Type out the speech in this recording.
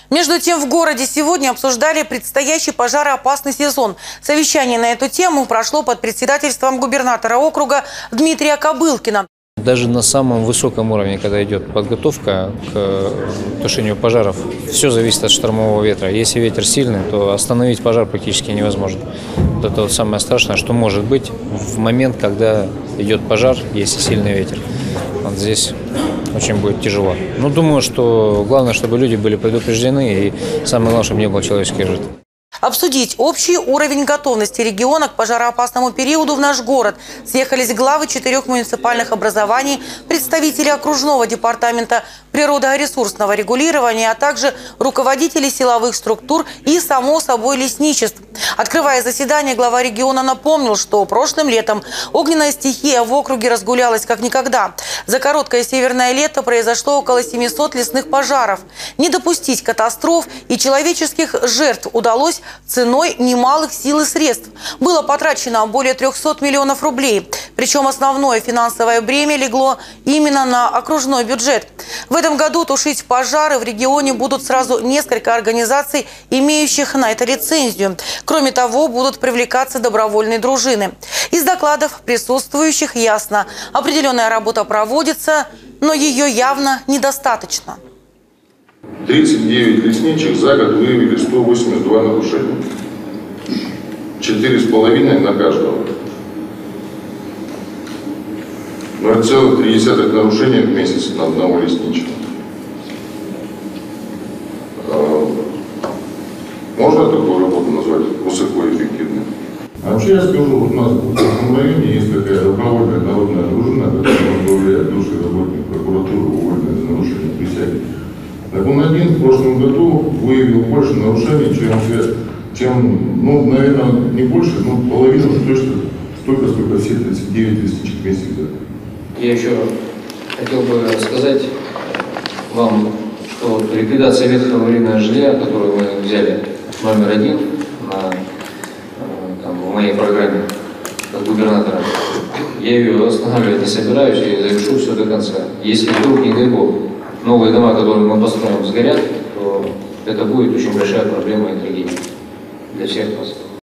Между тем, в городе сегодня обсуждали предстоящий пожароопасный сезон. Совещание на эту тему прошло под председательством губернатора округа Дмитрия Кобылкина. Даже на самом высоком уровне, когда идет подготовка к тушению пожаров, все зависит от штормового ветра. Если ветер сильный, то остановить пожар практически невозможно. Вот это вот самое страшное, что может быть в момент, когда идет пожар, если сильный ветер. Вот здесь очень будет тяжело. Но думаю, что главное, чтобы люди были предупреждены, и самое главное, чтобы не было человеческих жертв. Обсудить общий уровень готовности региона к пожароопасному периоду в наш город съехались главы 4 муниципальных образований, представители окружного департамента природоресурсного регулирования, а также руководители силовых структур и, само собой, лесничеств. Открывая заседание, глава региона напомнил, что прошлым летом огненная стихия в округе разгулялась как никогда. За короткое северное лето произошло около 700 лесных пожаров. Не допустить катастроф и человеческих жертв удалось ценой немалых сил и средств. Было потрачено более 300 миллионов рублей. Причем основное финансовое бремя легло именно на окружной бюджет. В этом году тушить пожары в регионе будут сразу несколько организаций, имеющих на это лицензию. Кроме того, будут привлекаться добровольные дружины. Из докладов присутствующих ясно, определенная работа проводится, но ее явно недостаточно. 39 лесничек за год выявили 182 нарушения. 4,5 на каждого. 0,3 нарушения в месяц на одного лесничего. Можно такую работу назвать высокоэффективной? А вообще я скажу, вот у нас в этом районе есть такая добровольная народная дружина, которая возглавляет бывший работник прокуратуры, уволенный за нарушение присяги. Так он один в прошлом году выявил больше нарушений, чем ну, наверное, не больше, но половину точно столько, сколько все 39 лесничек вместе взяты. Я еще хотел бы сказать вам, что ликвидация ветхого аварийного жилья, которую мы взяли номер 1 в моей программе как губернатора, я ее останавливать не собираюсь и завершу все до конца. Если вдруг, не дай бог, новые дома, которые мы построим, сгорят, то это будет очень большая проблема и трагедия для всех нас.